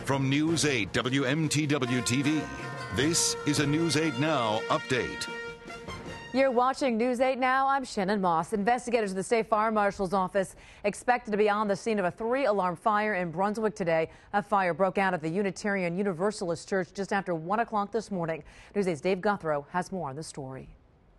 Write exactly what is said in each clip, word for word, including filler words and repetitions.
From News eight W M T W T V, this is a News eight Now update. You're watching News eight Now. I'm Shannon Moss. Investigators at the State Fire Marshal's office expected to be on the scene of a three-alarm fire in Brunswick today. A fire broke out at the Unitarian Universalist Church just after one o'clock this morning. News eight's Dave Guthrow has more on the story.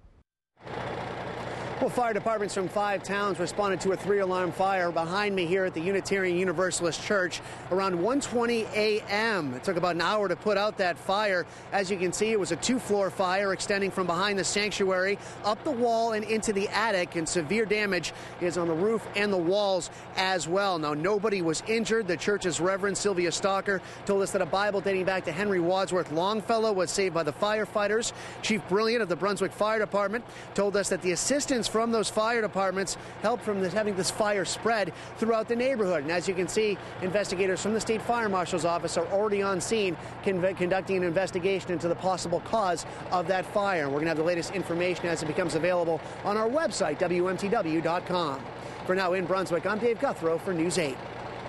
Well, fire departments from five towns responded to a three-alarm fire behind me here at the Unitarian Universalist Church around one twenty a m It took about an hour to put out that fire. As you can see, it was a two-floor fire extending from behind the sanctuary up the wall and into the attic, and severe damage is on the roof and the walls as well. Now, nobody was injured. The church's Reverend Sylvia Stalker told us that a Bible dating back to Henry Wadsworth Longfellow was saved by the firefighters. Chief Brilliant of the Brunswick Fire Department told us that the assistance from those fire departments helped from this, having this fire spread throughout the neighborhood. And as you can see, investigators from the State Fire Marshal's office are already on scene con conducting an investigation into the possible cause of that fire. And we're going to have the latest information as it becomes available on our website, W M T W dot com. For now in Brunswick, I'm Dave Guthrow for News eight.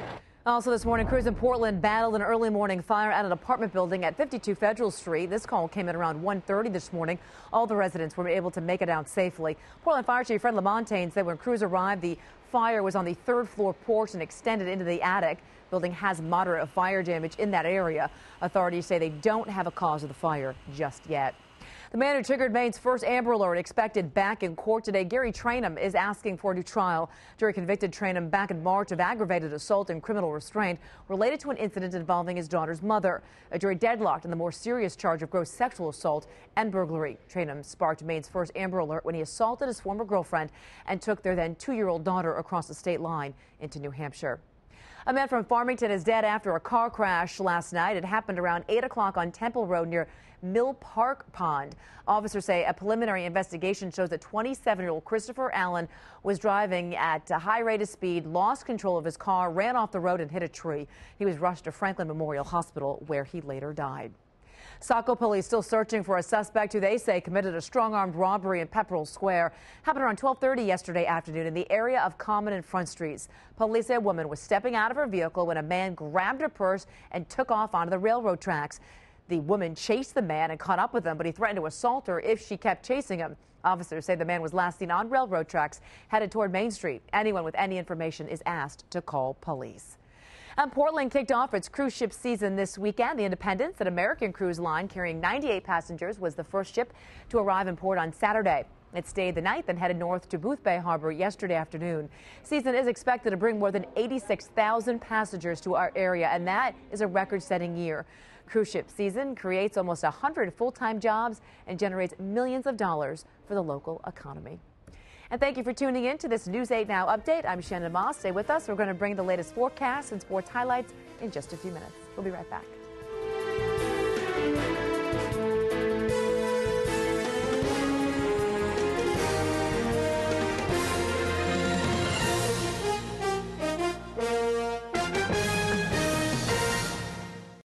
Also this morning, crews in Portland battled an early morning fire at an apartment building at fifty-two Federal Street. This call came in around one thirty this morning. All the residents were able to make it out safely. Portland Fire Chief Fred LaMontagne said when crews arrived, the fire was on the third floor porch and extended into the attic. The building has moderate fire damage in that area. Authorities say they don't have a cause of the fire just yet. The man who triggered Maine's first Amber Alert expected back in court today. Gary Trainum is asking for a new trial. Jury convicted Trainum back in March of aggravated assault and criminal restraint related to an incident involving his daughter's mother. A jury deadlocked on the more serious charge of gross sexual assault and burglary. Trainum sparked Maine's first Amber Alert when he assaulted his former girlfriend and took their then two-year-old daughter across the state line into New Hampshire. A man from Farmington is dead after a car crash last night. It happened around eight o'clock on Temple Road near Mill Park Pond. Officers say a preliminary investigation shows that twenty-seven-year-old Christopher Allen was driving at a high rate of speed, lost control of his car, ran off the road and hit a tree. He was rushed to Franklin Memorial Hospital, where he later died. Saco police still searching for a suspect who they say committed a strong-armed robbery in Pepperell Square. Happened around twelve thirty yesterday afternoon in the area of Common and Front Streets. Police say a woman was stepping out of her vehicle when a man grabbed her purse and took off onto the railroad tracks. The woman chased the man and caught up with him, but he threatened to assault her if she kept chasing him. Officers say the man was last seen on railroad tracks headed toward Main Street. Anyone with any information is asked to call police. And Portland kicked off its cruise ship season this weekend. The Independence, an American cruise line carrying ninety-eight passengers, was the first ship to arrive in port on Saturday. It stayed the night, then headed north to Boothbay Harbor yesterday afternoon. Season is expected to bring more than eighty-six thousand passengers to our area, and that is a record-setting year. Cruise ship season creates almost one hundred full-time jobs and generates millions of dollars for the local economy. And thank you for tuning in to this News eight Now update. I'm Shannon Moss. Stay with us. We're going to bring the latest forecasts and sports highlights in just a few minutes. We'll be right back.